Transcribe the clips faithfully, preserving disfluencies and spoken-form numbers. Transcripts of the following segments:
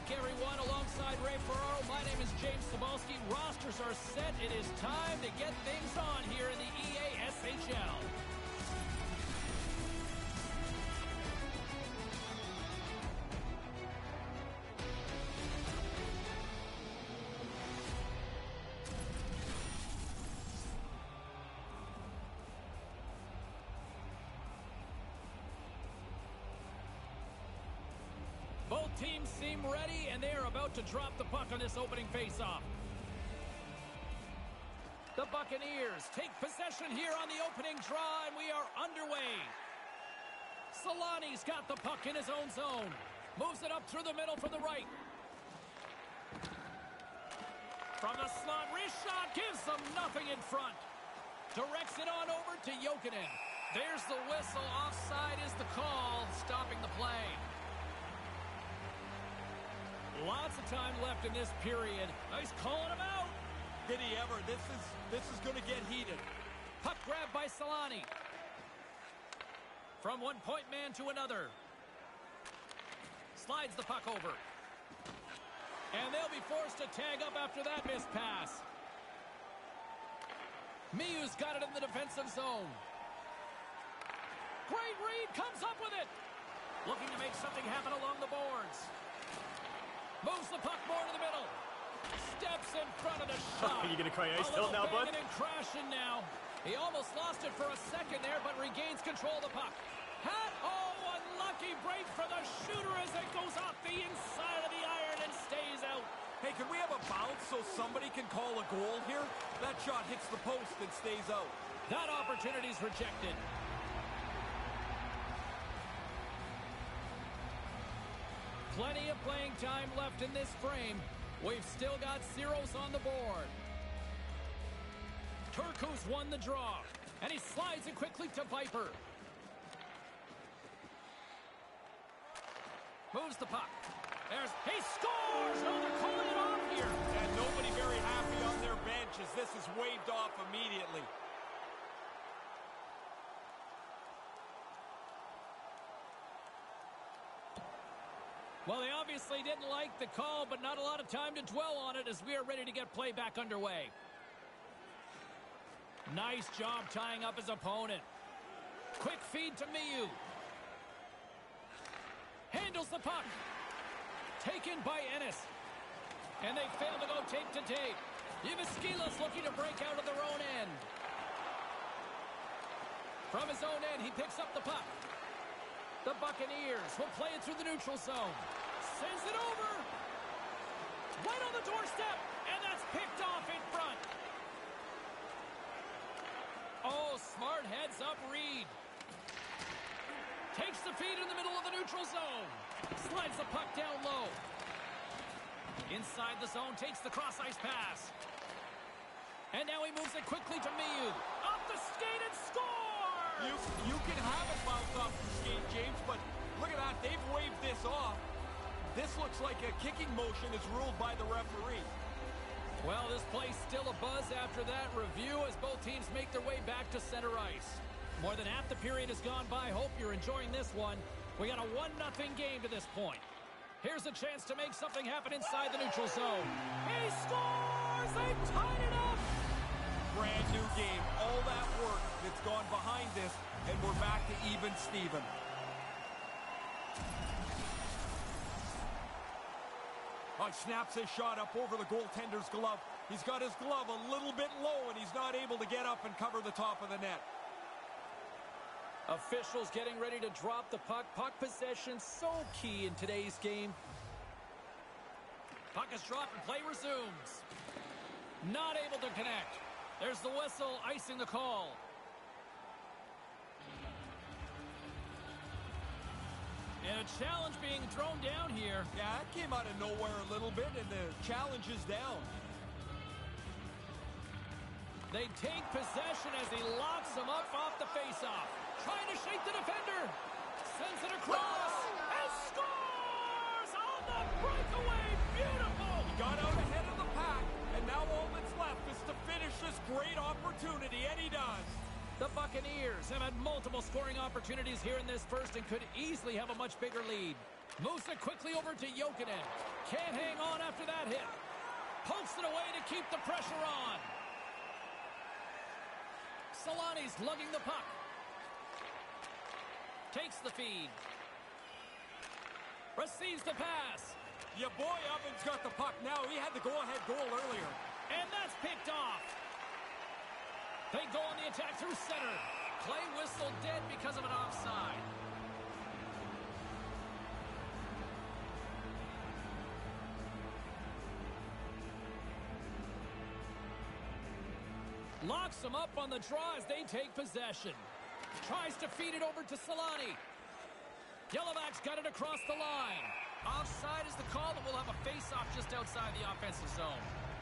back, everyone. Alongside Ray Ferraro, my name is James Cebulski. Rosters are set. It is time to get things on here in the E A S H L. Both teams seem ready, and they are about to drop the puck on this opening faceoff. The Buccaneers take possession here on the opening draw, and we are underway. Solani's got the puck in his own zone. Moves it up through the middle from the right. From the slot, wrist shot gives them nothing in front. Directs it on over to Jokinen. There's the whistle. Offside is the call, stopping the play. Lots of time left in this period. Nice calling him out. Did he ever? This is this is going to get heated. Puck grab by Solani. From one point man to another. Slides the puck over. And they'll be forced to tag up after that missed pass. Miyu's got it in the defensive zone. Great read, comes up with it. Looking to make something happen along the boards. Moves the puck more to the middle. Steps in front of the shot. Are you going to cry ice tilt now, bud? And crashing now. He almost lost it for a second there, but regains control of the puck. Hat, oh, unlucky break for the shooter as it goes off the inside of the iron and stays out. Hey, can we have a bounce so somebody can call a goal here? That shot hits the post and stays out. That opportunity's rejected. Plenty of playing time left in this frame. We've still got zeros on the board. Turku's won the draw, and he slides it quickly to Viper. Moves the puck. There's, he scores! No, they're calling it off here. And nobody very happy on their bench as this is waved off immediately. Well, they obviously didn't like the call, but not a lot of time to dwell on it as we are ready to get play back underway. Nice job tying up his opponent. Quick feed to Miyu. Handles the puck. Taken by Ennis. And they fail to go tape to tape. Yvaskilas looking to break out of their own end. From his own end, he picks up the puck. The Buccaneers will play it through the neutral zone. Sends it over. Right on the doorstep. And that's picked off in front. Oh, smart heads up read. Takes the feed in the middle of the neutral zone. Slides the puck down low. Inside the zone, takes the cross-ice pass. And now he moves it quickly to Miyu. Off the skate and scores! You, you can have it bounce off the skate, James, but look at that. They've waved this off. This looks like a kicking motion is ruled by the referee. Well, this play's still a buzz after that review as both teams make their way back to center ice. More than half the period has gone by. Hope you're enjoying this one. We got a one nothing game to this point. Here's a chance to make something happen inside the neutral zone. He scores! They tied it up! Brand new game. All that work that's gone behind this, and we're back to even Steven. Oh, snaps his shot up over the goaltender's glove. He's got his glove a little bit low, and he's not able to get up and cover the top of the net. Officials getting ready to drop the puck. Puck possession so key in today's game. Puck is dropped and play resumes. Not able to connect. There's the whistle, icing the call. And a challenge being thrown down here. Yeah, it came out of nowhere a little bit, and the challenge is down. They take possession as he locks him up off the faceoff. Trying to shake the defender. Sends it across. And scores on the breakaway. Beautiful. He got out ahead of the pack, and now all that's left is to finish this great opportunity, and he does. The Buccaneers have had multiple scoring opportunities here in this first and could easily have a much bigger lead. Moves it quickly over to Jokinen. Can't hang on after that hit. Pokes it away to keep the pressure on. Solani's lugging the puck. Takes the feed. Receives the pass. Your boy Ovens got the puck now. He had the go-ahead goal earlier. And that's picked off. They go on the attack through center. Play whistle dead because of an offside. Locks them up on the draw as they take possession. Tries to feed it over to Solani. Yellowback's got it across the line. Offside is the call, that will have a face-off just outside the offensive zone.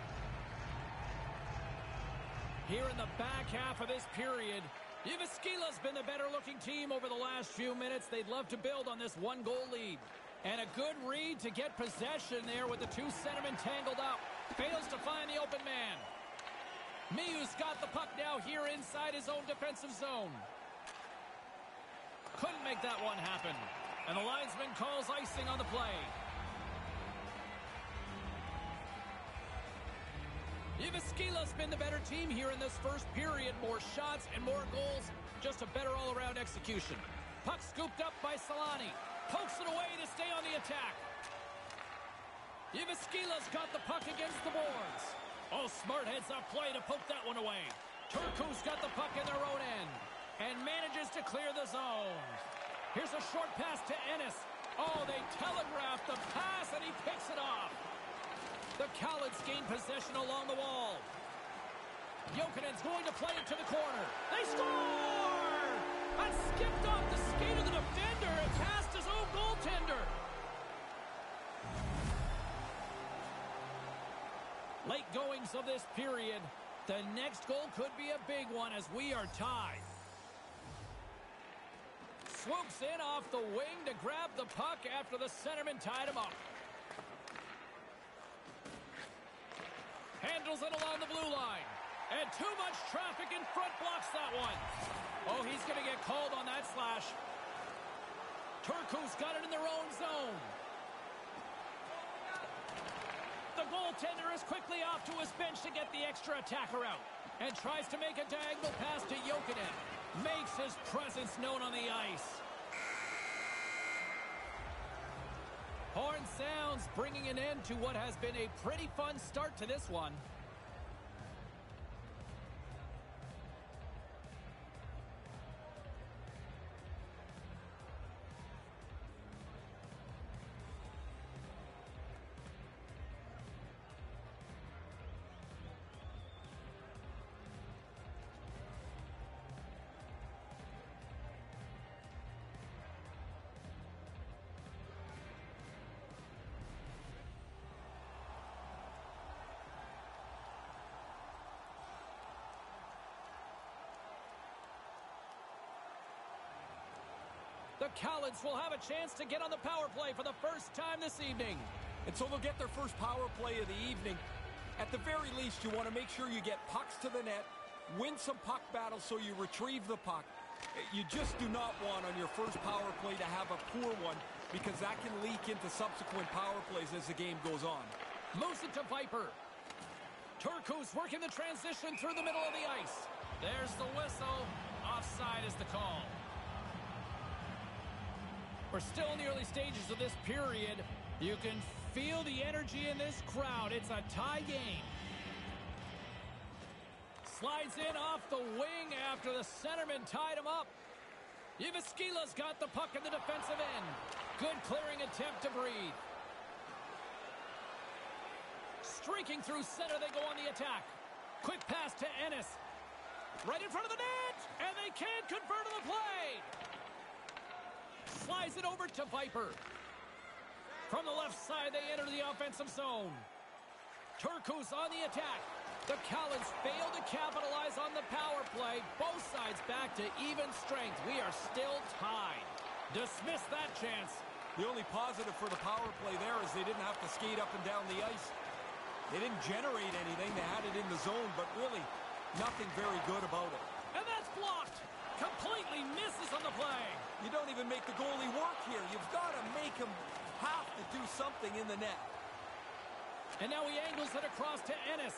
Here in the back half of this period, Jyväskylä's been the better-looking team over the last few minutes. They'd love to build on this one-goal lead. And a good read to get possession there with the two centermen tangled up. Fails to find the open man. Miyu's got the puck now here inside his own defensive zone. Couldn't make that one happen. And the linesman calls icing on the play. Jyväskylä's been the better team here in this first period. More shots and more goals. Just a better all-around execution. Puck scooped up by Solani. Pokes it away to stay on the attack. Jyväskylä's got the puck against the boards. Oh, smart heads-up play to poke that one away. Turku's got the puck in their own end and manages to clear the zone. Here's a short pass to Ennis. Oh, they telegraphed the pass, and he picks it off. The Cowlets gain possession along the wall. Jokinen's going to play it to the corner. They score! And skipped off the skate of the defender and past his own goaltender. Late goings of this period. The next goal could be a big one as we are tied. Swoops in off the wing to grab the puck after the centerman tied him up. Handles it along the blue line. And too much traffic in front blocks that one. Oh, he's going to get called on that slash. Turku's got it in their own zone. The goaltender is quickly off to his bench to get the extra attacker out. And tries to make a diagonal pass to Jokinen. Makes his presence known on the ice. Horn sounds, bringing an end to what has been a pretty fun start to this one. The Cowlets will have a chance to get on the power play for the first time this evening. And so they'll get their first power play of the evening. At the very least, you want to make sure you get pucks to the net, win some puck battles so you retrieve the puck. You just do not want on your first power play to have a poor one, because that can leak into subsequent power plays as the game goes on. Moves it to Viper. Turku's working the transition through the middle of the ice. There's the whistle. Offside is the call. We're still in the early stages of this period. You can feel the energy in this crowd. It's a tie game. Slides in off the wing after the centerman tied him up. Jyväskylä's got the puck in the defensive end. Good clearing attempt to breathe. Streaking through center, they go on the attack. Quick pass to Ennis. Right in front of the net, and they can't convert on the play. Slides it over to Viper. From the left side, they enter the offensive zone. Turku's on the attack. The Cowlets fail to capitalize on the power play. Both sides back to even strength. We are still tied. Dismiss that chance. The only positive for the power play there is they didn't have to skate up and down the ice. They didn't generate anything. They had it in the zone, but really nothing very good about it. And that's blocked. Completely misses on the play. You don't even make the goalie work here. You've got to make him have to do something in the net. And now he angles it across to Ennis.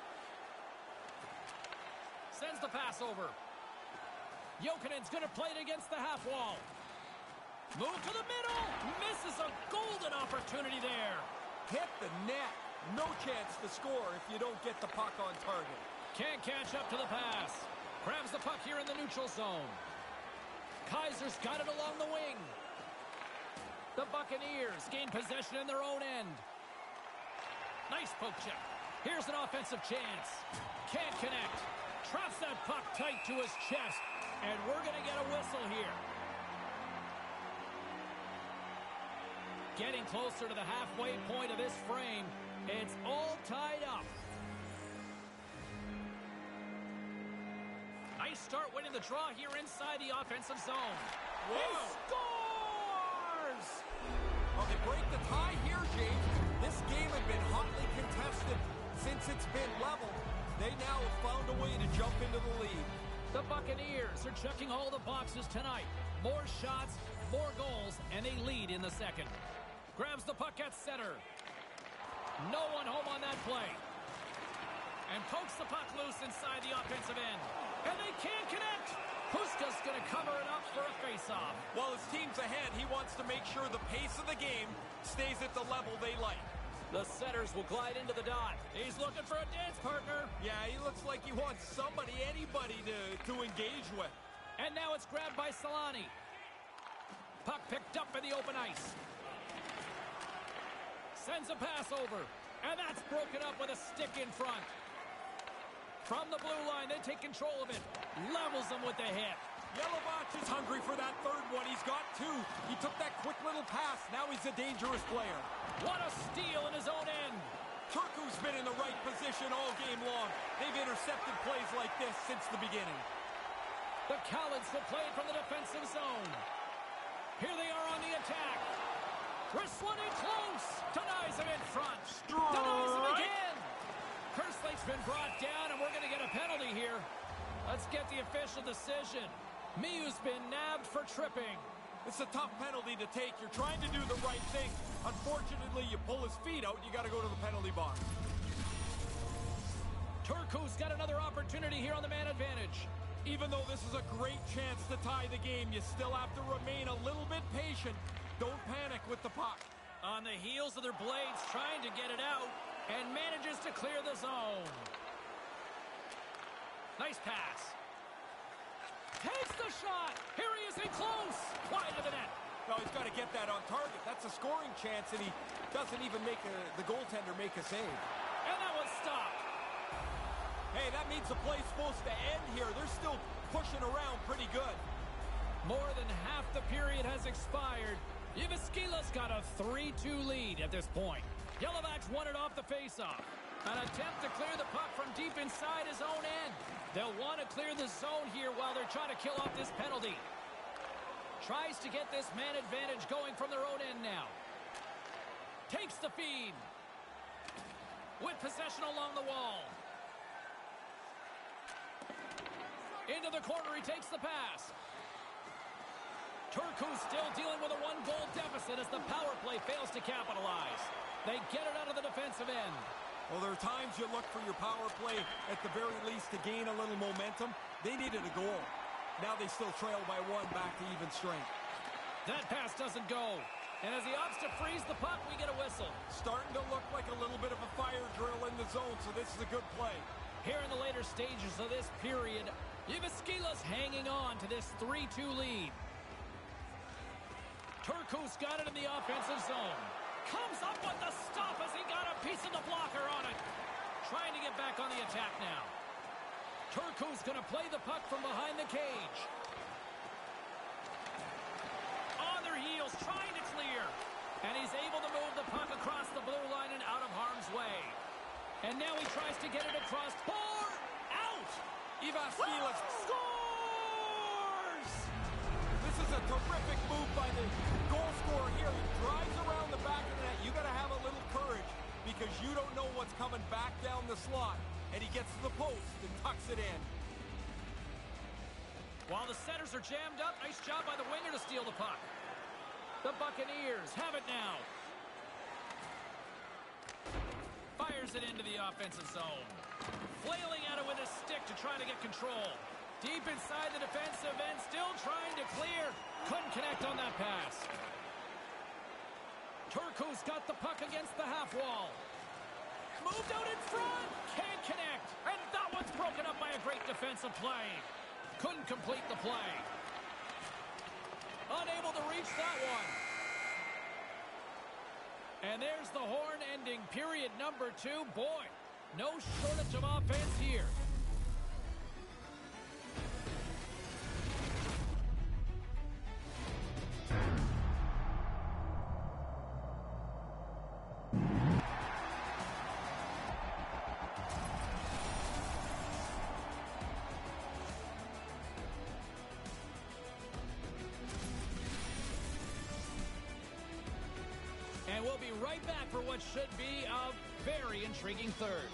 Sends the pass over. Jokinen's going to play it against the half wall. Move to the middle. Misses a golden opportunity there. Hit the net. No chance to score if you don't get the puck on target. Can't catch up to the pass. Grabs the puck here in the neutral zone. Kaiser's got it along the wing. The Buccaneers gain possession in their own end. Nice poke check. Here's an offensive chance. Can't connect. Traps that puck tight to his chest. And we're going to get a whistle here. Getting closer to the halfway point of this frame. It's all tied up. Nice start winning the draw here inside the offensive zone. Whoa. He scores! Well, they break the tie here, James. This game had been hotly contested since it's been level. They now have found a way to jump into the lead. The Buccaneers are checking all the boxes tonight. More shots, more goals, and they lead in the second. Grabs the puck at center. No one home on that play. And pokes the puck loose inside the offensive end. And they can't connect. Huska's going to cover it up for a face-off. While his team's ahead, he wants to make sure the pace of the game stays at the level they like. The setters will glide into the dot. He's looking for a dance partner. Yeah, he looks like he wants somebody, anybody to, to engage with. And now it's grabbed by Solani. Puck picked up in the open ice. Sends a pass over. And that's broken up with a stick in front. From the blue line, they take control of it. Levels them with the hit. Yelovach is hungry for that third one. He's got two. He took that quick little pass. Now he's a dangerous player. What a steal in his own end. Turku's been in the right position all game long. They've intercepted plays like this since the beginning. The Cowlins will play it from the defensive zone. Here they are on the attack. Wrestling in close. Denies him in front. Strike. Denies him again. Kerslake's been brought down, and we're going to get a penalty here. Let's get the official decision. Miu's been nabbed for tripping. It's a tough penalty to take. You're trying to do the right thing. Unfortunately, you pull his feet out, you got to go to the penalty box. Turku's got another opportunity here on the man advantage. Even though this is a great chance to tie the game, you still have to remain a little bit patient. Don't panic with the puck. On the heels of their blades, trying to get it out, and manages to clear the zone. Nice pass. Takes the shot. Here he is in close. Wide of the net. Well, he's got to get that on target. That's a scoring chance, and he doesn't even make a, the goaltender make a save. And that one's stopped. Hey, that means the play's supposed to end here. They're still pushing around pretty good. More than half the period has expired. Yvaskila's got a three two lead at this point. Yelovach's won it off the faceoff. An attempt to clear the puck from deep inside his own end. They'll want to clear the zone here while they're trying to kill off this penalty. Tries to get this man advantage going from their own end now. Takes the feed. With possession along the wall. Into the corner, he takes the pass. Turku's still dealing with a one-goal deficit as the power play fails to capitalize. They get it out of the defensive end. Well, there are times you look for your power play at the very least to gain a little momentum. They needed a goal. Now they still trail by one, back to even strength. That pass doesn't go. And as he opts to freeze the puck, we get a whistle. Starting to look like a little bit of a fire drill in the zone, so this is a good play. Here in the later stages of this period, Yvaskila's hanging on to this three two lead. Turku's got it in the offensive zone. Comes up with the stop as he got a piece of the blocker on it. Trying to get back on the attack now. Turku's going to play the puck from behind the cage. On their heels, trying to clear. And he's able to move the puck across the blue line and out of harm's way. And now he tries to get it across. Four out! Yvaskila scores! This is a terrific move by the goal scorer here. He drives around the back of the net. You got to have a little courage because you don't know what's coming back down the slot. And he gets to the post and tucks it in. While the centers are jammed up, nice job by the winger to steal the puck. The Buccaneers have it now. Fires it into the offensive zone. Flailing at it with his stick to try to get control. Deep inside the defensive end, still trying to clear. Couldn't connect on that pass. Turku's got the puck against the half wall. Moved out in front. Can't connect. And that one's broken up by a great defensive play. Couldn't complete the play. Unable to reach that one. And there's the horn ending period number two. Boy, no shortage of offense here. And we'll be right back for what should be a very intriguing third.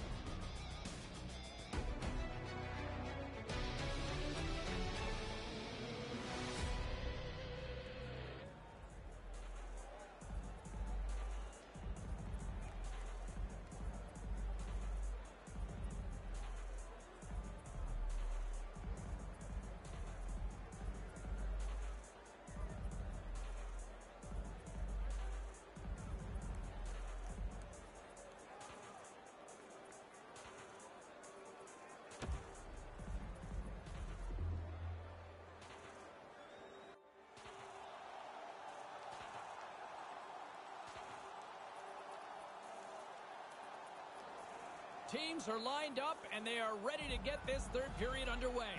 Teams are lined up, and they are ready to get this third period underway.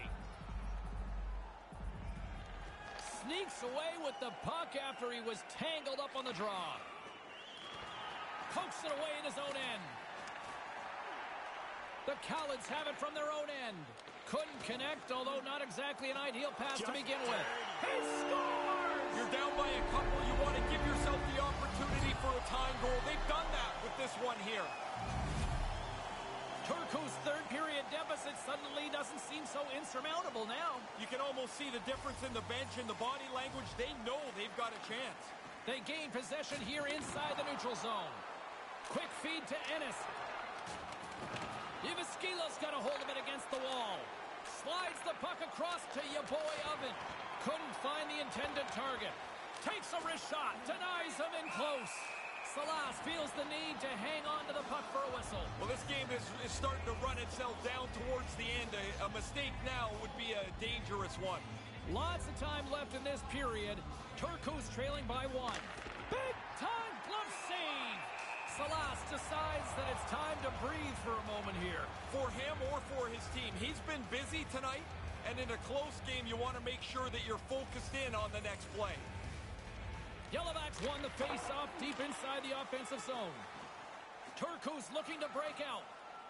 Sneaks away with the puck after he was tangled up on the draw. Pokes it away in his own end. The Cowards have it from their own end. Couldn't connect, although not exactly an ideal pass Just to begin with. He scores! You're down by a couple. You want to give yourself the opportunity for a tying goal. They've done that with this one here. Turku's third period deficit suddenly doesn't seem so insurmountable now. You can almost see the difference in the bench and the body language. They know they've got a chance. They gain possession here inside the neutral zone. Quick feed to Ennis. Yvaskila's got a hold of it against the wall. Slides the puck across to your boy Oven. Couldn't find the intended target. Takes a wrist shot. Denies him in close. Salas feels the need to hang on to the puck for a whistle. Well, this game is, is starting to run itself down towards the end. A, a mistake now would be a dangerous one. Lots of time left in this period. Turku's trailing by one. Big time glove save. Salas decides that it's time to breathe for a moment here. For him or for his team. He's been busy tonight, and in a close game, you want to make sure that you're focused in on the next play. Yellowbacks won the face-off deep inside the offensive zone. Turku's looking to break out.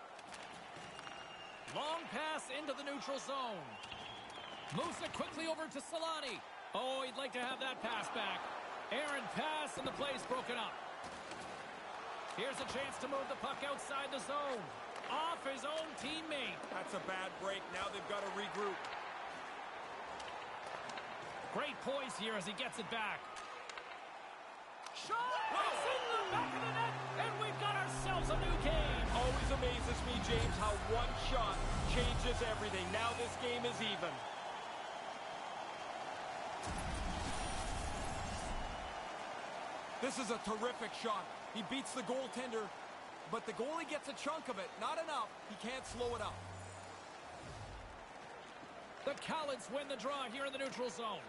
Long pass into the neutral zone. Moves it quickly over to Solani. Oh, he'd like to have that pass back. Errant pass, and the play's broken up. Here's a chance to move the puck outside the zone. Off his own teammate. That's a bad break. Now they've got to regroup. Great poise here as he gets it back. Shot! It's in the back of the net, and we've got ourselves a new game. Always amazes me, James, how one shot changes everything. Now this game is even. This is a terrific shot. He beats the goaltender, but the goalie gets a chunk of it. Not enough. He can't slow it up. The Cowards win the draw here in the neutral zone.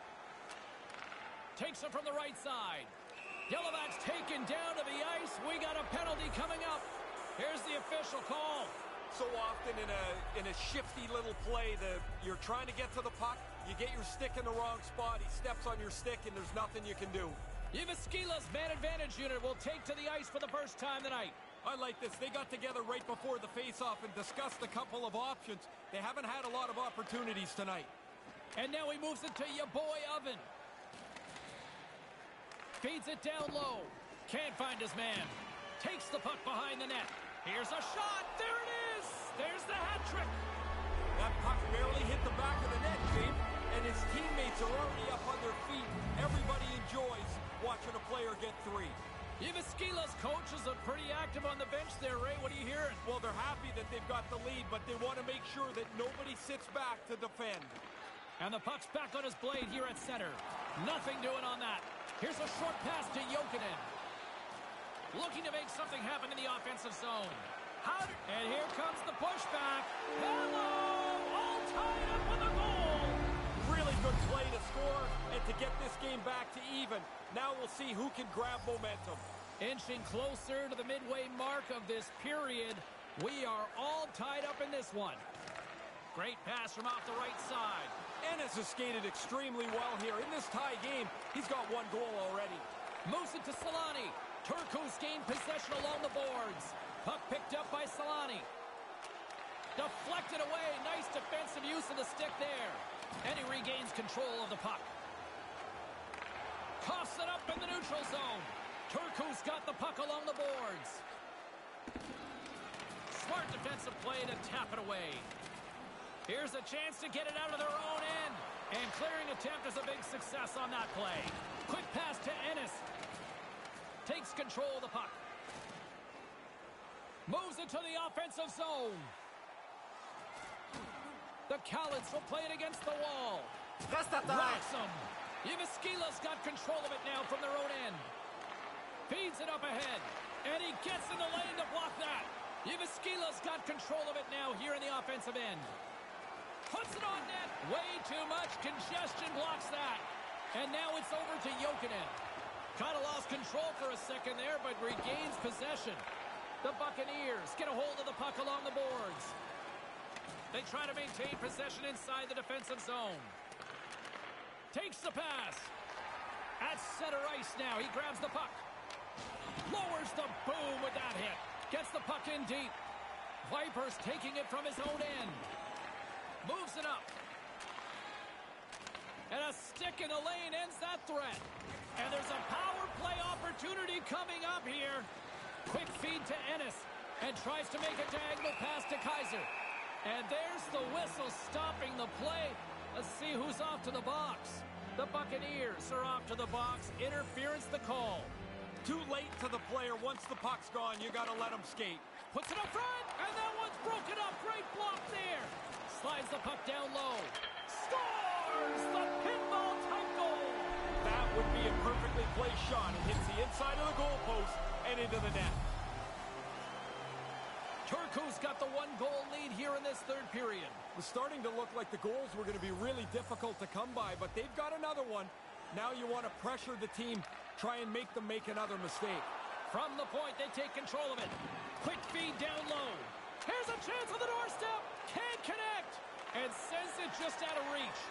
Takes it from the right side. Yellowbacks taken down to the ice. We got a penalty coming up. Here's the official call. So often in a in a shifty little play, the you're trying to get to the puck, you get your stick in the wrong spot, he steps on your stick, and there's nothing you can do. Yvaskila's man advantage unit will take to the ice for the first time tonight. I like this. They got together right before the face-off and discussed a couple of options. They haven't had a lot of opportunities tonight. And now he moves it to your boy Oven. Feeds it down low. Can't find his man. Takes the puck behind the net. Here's a shot. There it is. There's the hat trick. That puck barely hit the back of the net. watching a player get three. Yveskila's coach is a pretty active on the bench there, Ray. What are you hearing? Well, they're happy that they've got the lead, but they want to make sure that nobody sits back to defend. And the puck's back on his blade here at center. Nothing doing on that. Here's a short pass to Jokinen. Looking to make something happen in the offensive zone. How do... And here comes the pushback. Hello! All tied up with a goal. Really good play to score and to get this game back to even. Now we'll see who can grab momentum. Inching closer to the midway mark of this period. We are all tied up in this one. Great pass from off the right side. Ennis has skated extremely well here. In this tie game, he's got one goal already. Moves it to Solani. Turku's gained possession along the boards. Puck picked up by Solani. Deflected away. Nice defensive use of the stick there. And he regains control of the puck. Coughs it up in the neutral zone. Turku's got the puck along the boards. Smart defensive play to tap it away. Here's a chance to get it out of their own end. And clearing attempt is a big success on that play. Quick pass to Ennis. Takes control of the puck. Moves it to the offensive zone. The Callants will play it against the wall. Rocks him. Yveskila's got control of it now from their own end. Feeds it up ahead. And he gets in the lane to block that. Yveskila's got control of it now here in the offensive end. Puts it on net. Way too much congestion blocks that. And now it's over to Jokinen. Kind of lost control for a second there, but regains possession. The Buccaneers get a hold of the puck along the boards. They try to maintain possession inside the defensive zone. Takes the pass. At center ice now. He grabs the puck. Lowers the boom with that hit. Gets the puck in deep. Vipers taking it from his own end. Moves it up. And a stick in the lane ends that threat. And there's a power play opportunity coming up here. Quick feed to Ennis. And tries to make a diagonal pass to Kaiser. And there's the whistle stopping the play. Let's see who's off to the box. The Buccaneers are off to the box. Interference the call. Too late to the player. Once the puck's gone, you got to let him skate. Puts it up front. And that one's broken up. Great block there. Slides the puck down low. Scores the pinball type goal. That would be a perfectly placed shot. It hits the inside of the goalpost and into the net. Turku's got the one-goal lead here in this third period. It was starting to look like the goals were going to be really difficult to come by, but they've got another one. Now you want to pressure the team, try and make them make another mistake. From the point, they take control of it. Quick feed down low. Here's a chance on the doorstep. Can't connect. And sends it just out of reach.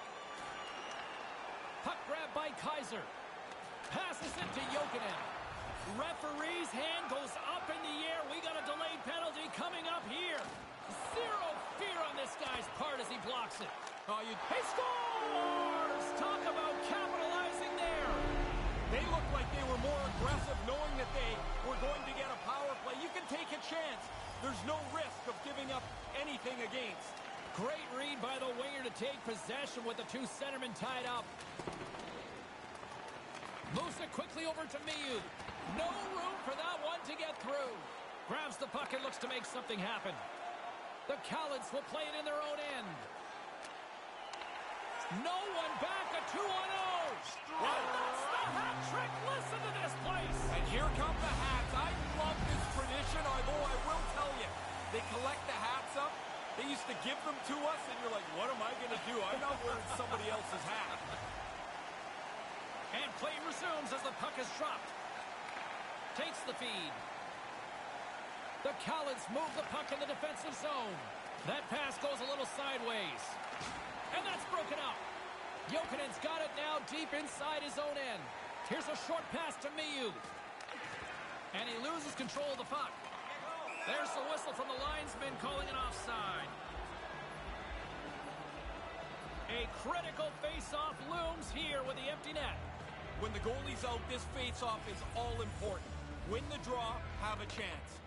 Puck grab by Kaiser. Passes it to Jokinen. Referee's hand goes up in the air. We got a delayed penalty coming up here. Zero fear on this guy's part as he blocks it. Oh, you... He scores! Talk about capitalizing there. They looked like they were more aggressive, knowing that they were going to get a power play. You can take a chance. There's no risk of giving up anything against. Great read by the winger to take possession with the two centermen tied up. Moves it quickly over to Miu. No room for that one to get through. Grabs the puck and looks to make something happen. The Callants will play it in their own end. No one back, a two on oh. And that's the hat trick. Listen to this place. And here come the hats. I love this tradition, although I will tell you, they collect the hats up. They used to give them to us, and you're like, what am I going to do? I'm not wearing somebody else's hat. And play resumes as the puck is dropped. Takes the feed. The Callants move the puck in the defensive zone. That pass goes a little sideways. And that's broken up. Jokinen's got it now deep inside his own end. Here's a short pass to Miu. And he loses control of the puck. There's the whistle from the linesman calling an offside. A critical face-off looms here with the empty net. When the goalie's out, this face-off is all important. Win the draw, have a chance.